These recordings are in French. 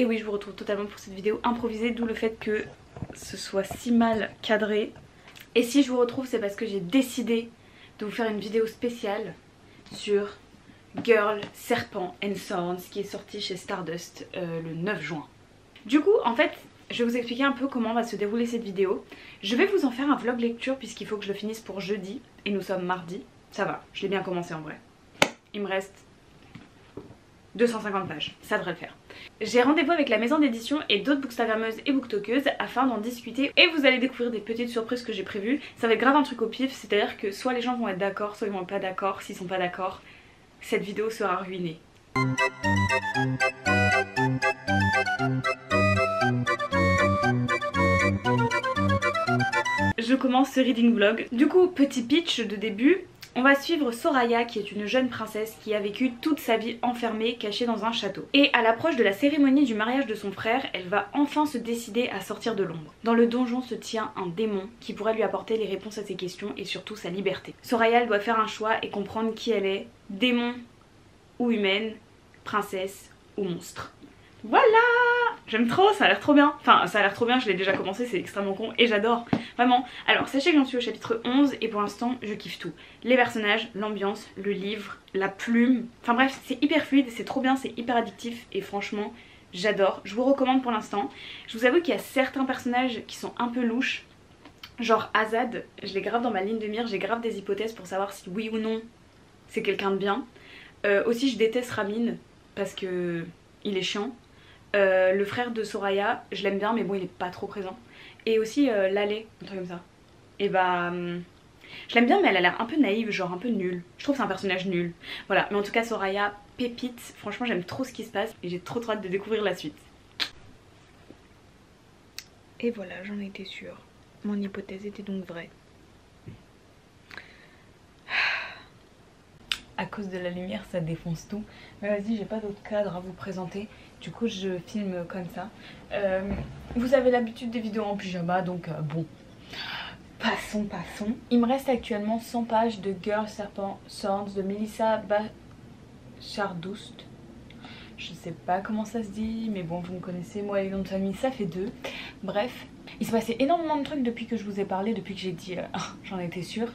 Et oui, je vous retrouve totalement pour cette vidéo improvisée, d'où le fait que ce soit si mal cadré. Et si je vous retrouve, c'est parce que j'ai décidé de vous faire une vidéo spéciale sur Girl, Serpent and Thorns qui est sorti chez Stardust le 9 juin. Du coup, en fait, je vais vous expliquer un peu comment va se dérouler cette vidéo. Je vais vous en faire un vlog lecture puisqu'il faut que je le finisse pour jeudi et nous sommes mardi. Ça va, je l'ai bien commencé en vrai. Il me reste 250 pages, ça devrait le faire. J'ai rendez-vous avec la maison d'édition et d'autres bookstagrammeuses et booktokeuses afin d'en discuter et vous allez découvrir des petites surprises que j'ai prévues. Ça va être grave un truc au pif, c'est à dire que soit les gens vont être d'accord, soit ils vont être pas d'accord. S'ils sont pas d'accord, cette vidéo sera ruinée. Je commence ce reading vlog. Du coup, petit pitch de début. On va suivre Soraya qui est une jeune princesse qui a vécu toute sa vie enfermée, cachée dans un château. Et à l'approche de la cérémonie du mariage de son frère, elle va enfin se décider à sortir de l'ombre. Dans le donjon se tient un démon qui pourrait lui apporter les réponses à ses questions et surtout sa liberté. Soraya, elle doit faire un choix et comprendre qui elle est, démon ou humaine, princesse ou monstre. Voilà! J'aime trop, ça a l'air trop bien. Enfin, ça a l'air trop bien, je l'ai déjà commencé, c'est extrêmement con et j'adore. Vraiment. Alors, sachez que j'en suis au chapitre 11 et pour l'instant, je kiffe tout. Les personnages, l'ambiance, le livre, la plume. Enfin bref, c'est hyper fluide, c'est trop bien, c'est hyper addictif et franchement, j'adore. Je vous recommande pour l'instant. Je vous avoue qu'il y a certains personnages qui sont un peu louches. Genre Azad, je les grave dans ma ligne de mire, j'ai grave des hypothèses pour savoir si oui ou non c'est quelqu'un de bien. Aussi, je déteste Ramin parce que il est chiant. Le frère de Soraya, je l'aime bien mais bon il est pas trop présent. Et aussi Laleh, un truc comme ça. Et bah je l'aime bien mais elle a l'air un peu naïve, genre un peu nulle. Je trouve que c'est un personnage nul. Voilà, mais en tout cas Soraya, pépite, franchement j'aime trop ce qui se passe et j'ai trop hâte de découvrir la suite. Et voilà, j'en étais sûre. Mon hypothèse était donc vraie. À cause de la lumière ça défonce tout. Mais vas-y, j'ai pas d'autre cadre à vous présenter. Du coup je filme comme ça. Vous avez l'habitude des vidéos en pyjama donc bon. Passons. Il me reste actuellement 100 pages de Girl, Serpent, Thorns de Melissa Bachardoust. Je sais pas comment ça se dit mais bon vous me connaissez, moi les noms de famille ça fait 2. Bref, il s'est passé énormément de trucs depuis que je vous ai parlé, depuis que j'ai dit j'en étais sûre.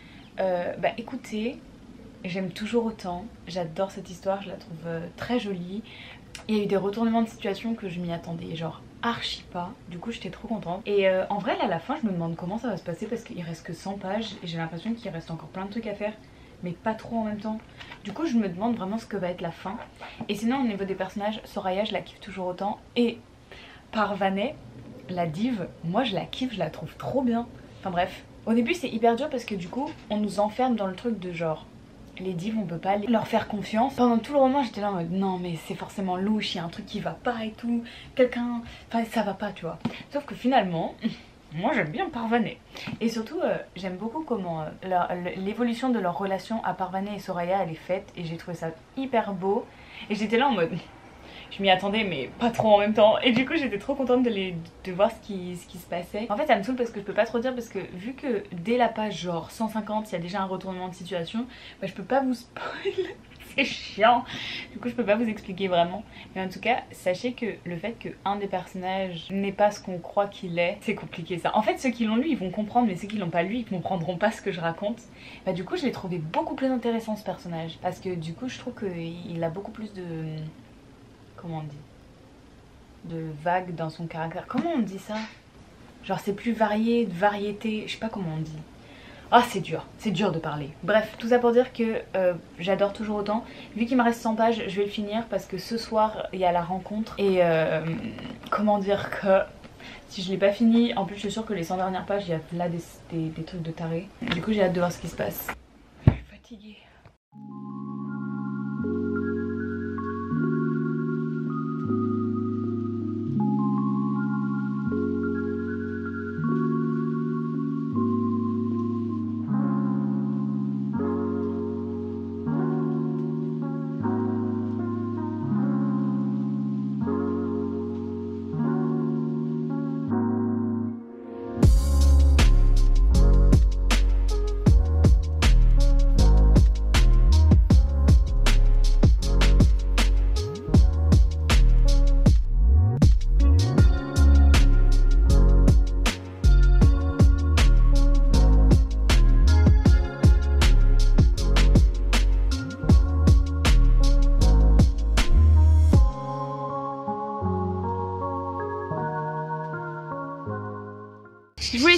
Bah écoutez, j'aime toujours autant, j'adore cette histoire, je la trouve très jolie. Il y a eu des retournements de situation que je m'y attendais genre archi pas, du coup j'étais trop contente. Et en vrai là à la fin je me demande comment ça va se passer parce qu'il reste que 100 pages et j'ai l'impression qu'il reste encore plein de trucs à faire mais pas trop en même temps. Du coup je me demande vraiment ce que va être la fin. Et sinon au niveau des personnages, Soraya je la kiffe toujours autant et Parvaneh, la dive, moi je la kiffe, je la trouve trop bien. Enfin bref, au début c'est hyper dur parce que du coup on nous enferme dans le truc de genre les divs on peut pas leur faire confiance. Pendant tout le roman j'étais là en mode non mais c'est forcément louche, il y a un truc qui va pas et tout, quelqu'un, enfin ça va pas tu vois. Sauf que finalement moi j'aime bien Parvaneh. Et surtout j'aime beaucoup comment l'évolution de leur relation à Parvaneh et Soraya elle est faite et j'ai trouvé ça hyper beau. Et j'étais là en mode je m'y attendais mais pas trop en même temps. Et du coup j'étais trop contente de voir ce qui se passait. En fait ça me saoule parce que je peux pas trop dire parce que vu que dès la page genre 150 il y a déjà un retournement de situation, bah je peux pas vous spoil. C'est chiant. Du coup je peux pas vous expliquer vraiment. Mais en tout cas sachez que le fait qu'un des personnages n'est pas ce qu'on croit qu'il est, c'est compliqué ça. En fait ceux qui l'ont lu ils vont comprendre mais ceux qui l'ont pas lu ils comprendront pas ce que je raconte. Bah du coup je l'ai trouvé beaucoup plus intéressant ce personnage. Parce que du coup je trouve qu'il a beaucoup plus de... comment on dit, de vague dans son caractère. Comment on dit ça? Genre c'est plus varié, de variété, je sais pas comment on dit. Ah c'est dur de parler. Bref, tout ça pour dire que j'adore toujours autant. Vu qu'il me reste 100 pages, je vais le finir parce que ce soir il y a la rencontre. Et comment dire que si je l'ai pas fini, en plus je suis sûre que les 100 dernières pages il y a là des trucs de taré. Du coup j'ai hâte de voir ce qui se passe. Je suis fatiguée.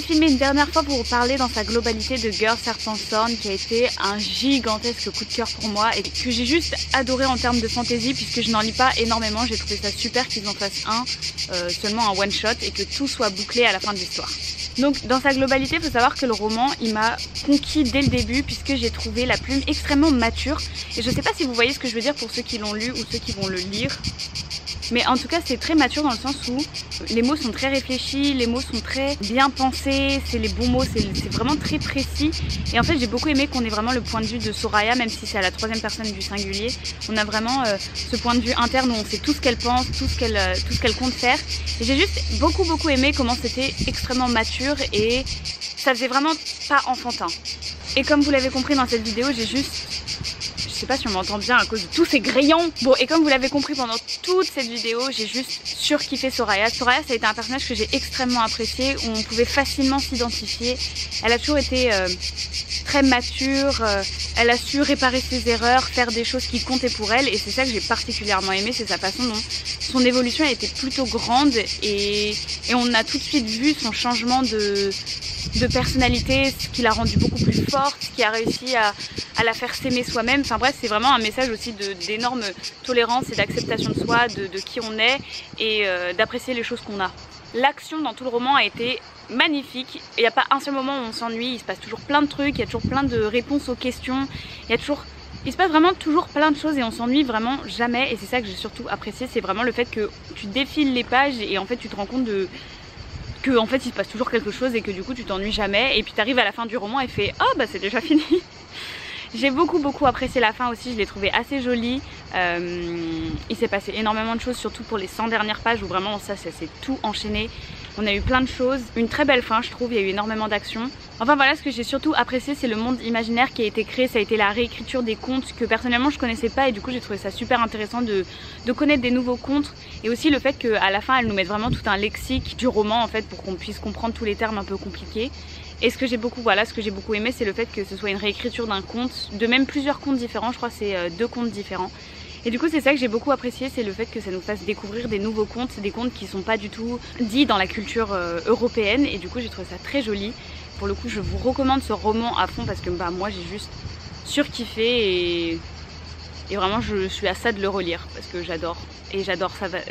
filmé une dernière fois pour vous parler dans sa globalité de Girl Serpent Thorn qui a été un gigantesque coup de cœur pour moi et que j'ai juste adoré en termes de fantasy puisque je n'en lis pas énormément. J'ai trouvé ça super qu'ils en fassent seulement un one shot et que tout soit bouclé à la fin de l'histoire. Donc dans sa globalité, il faut savoir que le roman, il m'a conquis dès le début puisque j'ai trouvé la plume extrêmement mature. Et je sais pas si vous voyez ce que je veux dire pour ceux qui l'ont lu ou ceux qui vont le lire. Mais en tout cas c'est très mature dans le sens où les mots sont très réfléchis, les mots sont très bien pensés, c'est les bons mots, c'est vraiment très précis. Et en fait j'ai beaucoup aimé qu'on ait vraiment le point de vue de Soraya, même si c'est à la troisième personne du singulier. On a vraiment ce point de vue interne où on sait tout ce qu'elle pense, tout ce qu'elle compte faire. Et j'ai juste beaucoup aimé comment c'était extrêmement mature et ça faisait vraiment pas enfantin. Et comme vous l'avez compris dans cette vidéo, j'ai juste... Je sais pas si on m'entend bien à cause de tous ces grillons. Bon, et comme vous l'avez compris pendant toute cette vidéo, j'ai juste surkiffé Soraya. Soraya, ça a été un personnage que j'ai extrêmement apprécié, où on pouvait facilement s'identifier. Elle a toujours été très mature, elle a su réparer ses erreurs, faire des choses qui comptaient pour elle, et c'est ça que j'ai particulièrement aimé, c'est sa façon dont son évolution a été plutôt grande, et on a tout de suite vu son changement de personnalité, ce qui l'a rendue beaucoup plus forte, ce qui a réussi à la faire s'aimer soi-même. Enfin bref, c'est vraiment un message aussi d'énorme tolérance et d'acceptation de soi, de qui on est et d'apprécier les choses qu'on a. L'action dans tout le roman a été magnifique. Il n'y a pas un seul moment où on s'ennuie, il se passe toujours plein de trucs, il y a toujours plein de réponses aux questions, il se passe vraiment toujours plein de choses et on s'ennuie vraiment jamais. Et c'est ça que j'ai surtout apprécié, c'est vraiment le fait que tu défiles les pages et en fait tu te rends compte que en fait il se passe toujours quelque chose et que du coup tu t'ennuies jamais. Et puis tu arrives à la fin du roman et fais oh bah c'est déjà fini. J'ai beaucoup apprécié la fin aussi, je l'ai trouvé assez jolie. Il s'est passé énormément de choses, surtout pour les 100 dernières pages où vraiment ça s'est tout enchaîné. On a eu plein de choses, une très belle fin je trouve, il y a eu énormément d'action. Enfin voilà, ce que j'ai surtout apprécié c'est le monde imaginaire qui a été créé, ça a été la réécriture des contes que personnellement je connaissais pas et du coup j'ai trouvé ça super intéressant de connaître des nouveaux contes et aussi le fait qu'à la fin elle nous mette vraiment tout un lexique du roman en fait pour qu'on puisse comprendre tous les termes un peu compliqués. Et ce que j'ai beaucoup aimé c'est le fait que ce soit une réécriture d'un conte, de même plusieurs contes différents, je crois que c'est 2 contes différents. Et du coup c'est ça que j'ai beaucoup apprécié, c'est le fait que ça nous fasse découvrir des nouveaux contes, des contes qui sont pas du tout dits dans la culture européenne et du coup j'ai trouvé ça très joli. Pour le coup je vous recommande ce roman à fond parce que bah, moi j'ai juste surkiffé et vraiment je suis à ça de le relire parce que j'adore. Et j'adore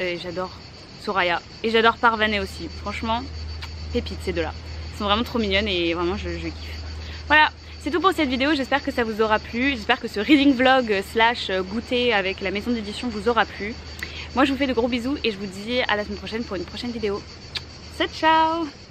Soraya et j'adore Parvane aussi, franchement pépite ces deux-là. Elles sont vraiment trop mignonnes et vraiment je kiffe. Voilà, c'est tout pour cette vidéo, j'espère que ça vous aura plu. J'espère que ce reading vlog slash goûter avec la maison d'édition vous aura plu. Moi je vous fais de gros bisous et je vous dis à la semaine prochaine pour une prochaine vidéo. Ciao ciao.